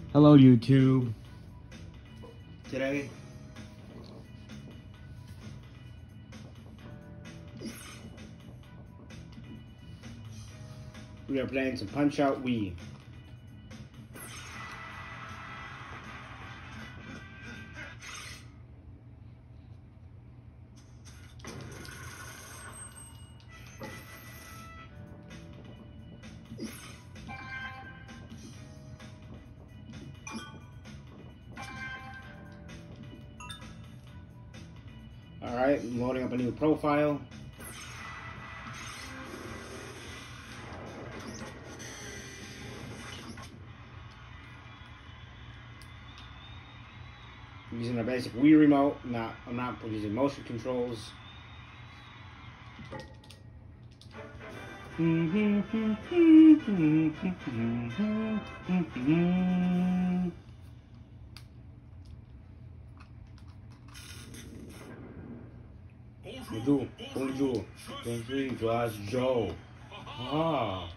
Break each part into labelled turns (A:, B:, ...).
A: Hello YouTube. Today we are playing some Punch-Out Wii. Alright, I'm loading up a new profile. I'm using a basic Wii remote. I'm not using motion controls. Bonjour, bonjour, Joe. Ah.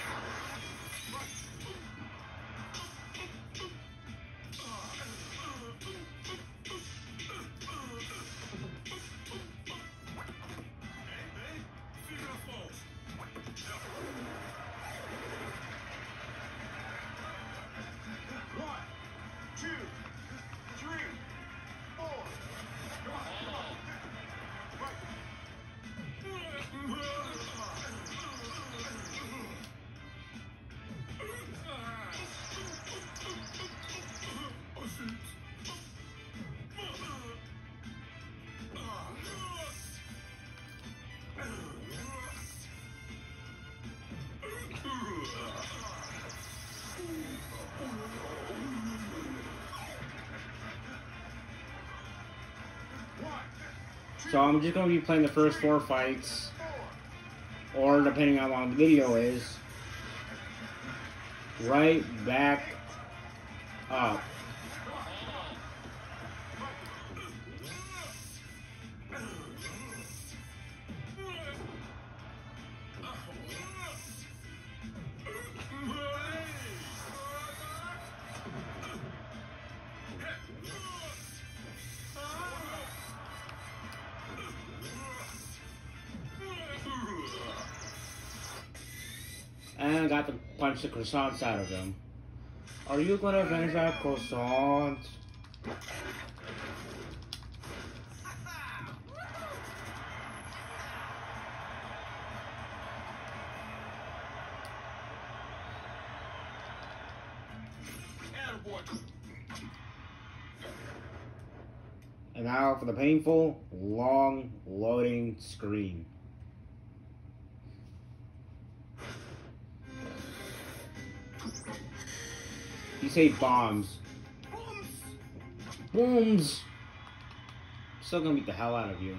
A: So I'm just going to be playing the first 4 fights, or depending on how long the video is, right back up. And I got to punch the croissants out of them. Are you gonna finish that croissant? And now for the painful, long loading screen. You say bombs. Booms! Still gonna beat the hell out of you.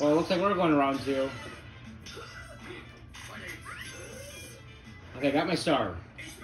A: Well, it looks like we're going to round 2. Okay, got my star.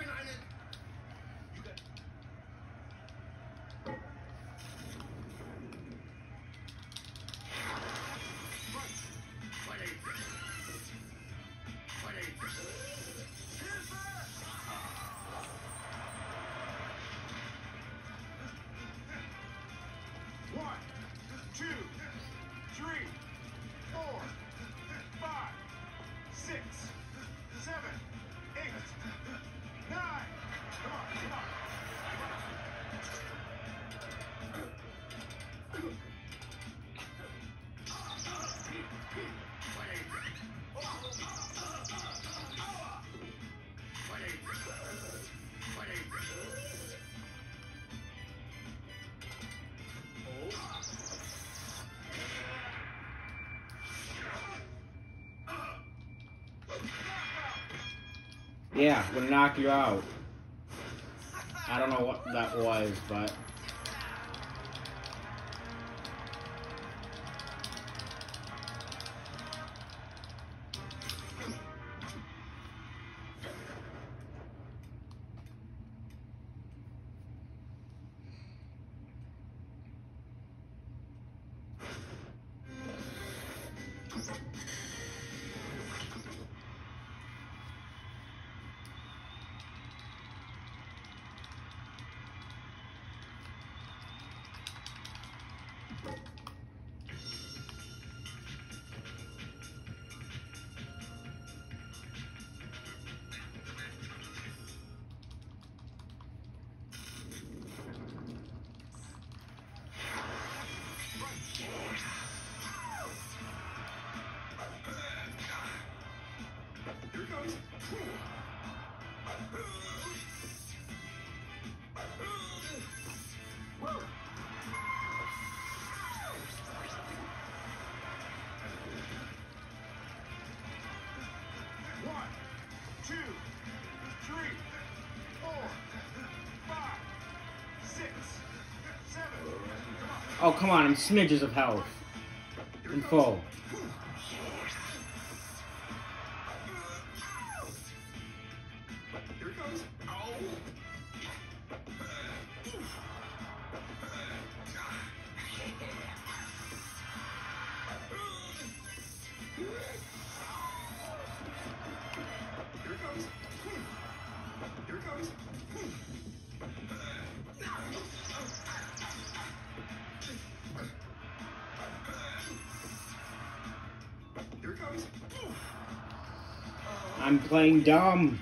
A: Yeah, I'm gonna knock you out. I don't know what that was, but... Oh, come on, I'm smidges of health. In full. I'm playing dumb.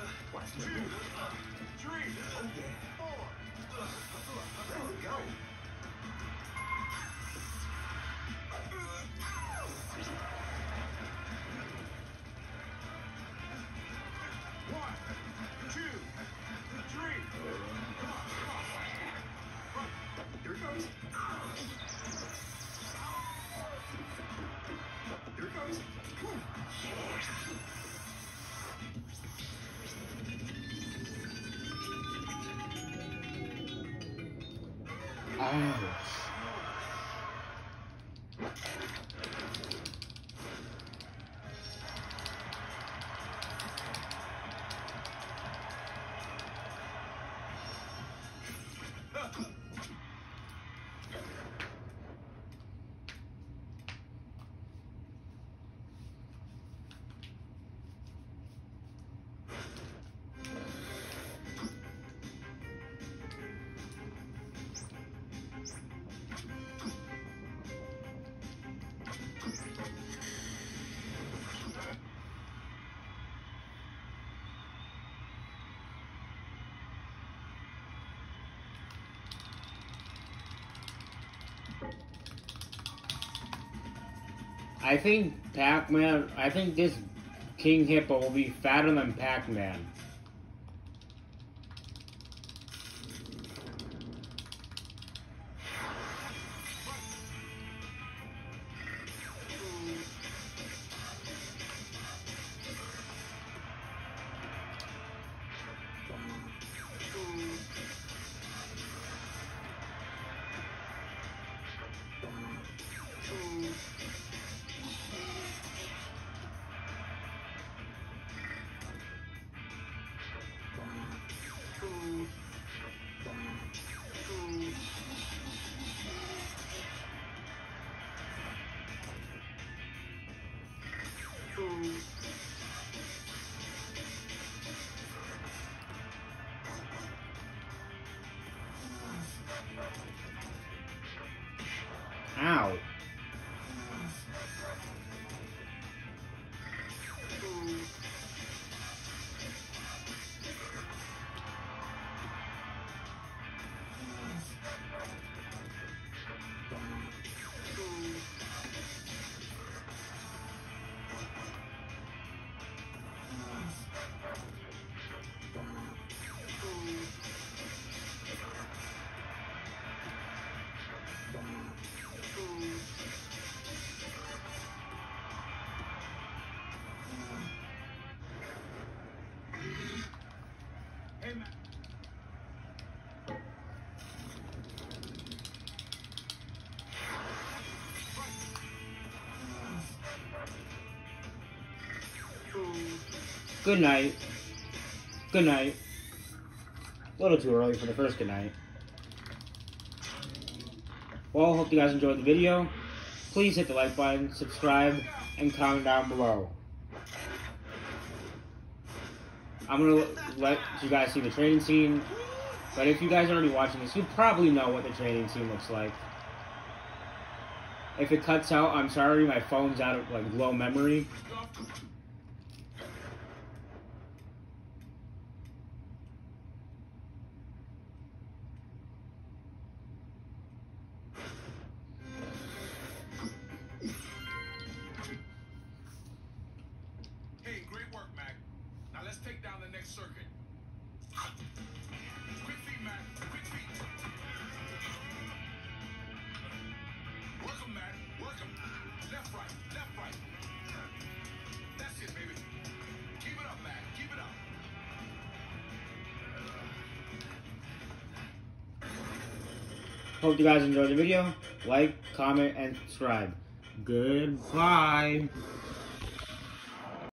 A: Ouch. I think Pac-Man, I think this King Hippo will be fatter than Pac-Man. Ow. Good night. Good night. A little too early for the first good night. Well, hope you guys enjoyed the video. Please hit the like button, subscribe, and comment down below. I'm going to let you guys see the training scene. But if you guys are already watching this, you probably know what the training scene looks like. If it cuts out, I'm sorry, my phone's out of low memory.
B: Let's take down the next circuit. Quick feet, Matt. Quick feet. Work 'em, Matt. Work 'em. Left, right. Left, right. That's it, baby. Keep it up, Matt. Keep it up.
A: Hope you guys enjoyed the video. Like, comment, and subscribe. Goodbye.